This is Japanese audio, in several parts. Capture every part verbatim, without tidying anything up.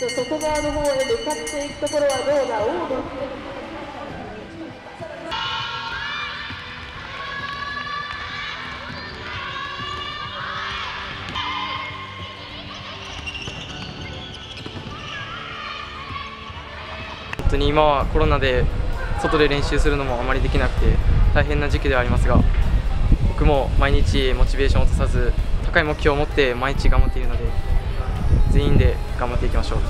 外側の方へ向かっていくところはどうだ。大野本当に今はコロナで外で練習するのもあまりできなくて大変な時期ではありますが、僕も毎日モチベーションを落とさず高い目標を持って毎日頑張っているので、全員で頑張っていきましょう。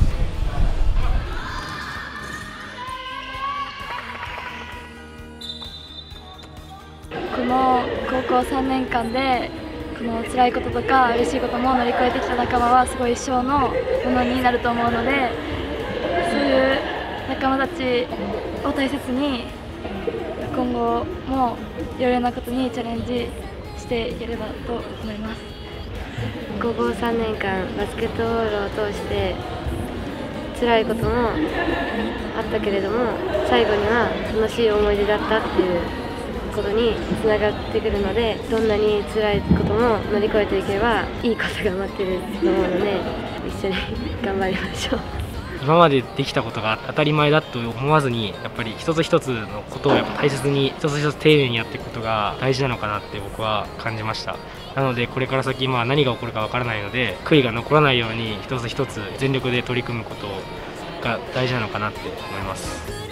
この高校さんねんかんでこの辛いこととか嬉しいことも乗り越えてきた仲間はすごい一生のものになると思うので、そういう仲間たちを大切に今後もいろいろなことにチャレンジしていければと思います。 高校さんねんかんバスケットボールを通して辛いこともあったけれども、最後には楽しい思い出だったっていうことにつながってくるので、どんなに辛いことも乗り越えていけばいいことが待ってると思うので、一緒に頑張りましょう。 今までできたことが当たり前だと思わずに、やっぱり一つ一つのことをやっぱ大切に一つ一つ丁寧にやっていくことが大事なのかなって僕は感じました。なのでこれから先、まあ、何が起こるかわからないので、悔いが残らないように一つ一つ全力で取り組むことが大事なのかなって思います。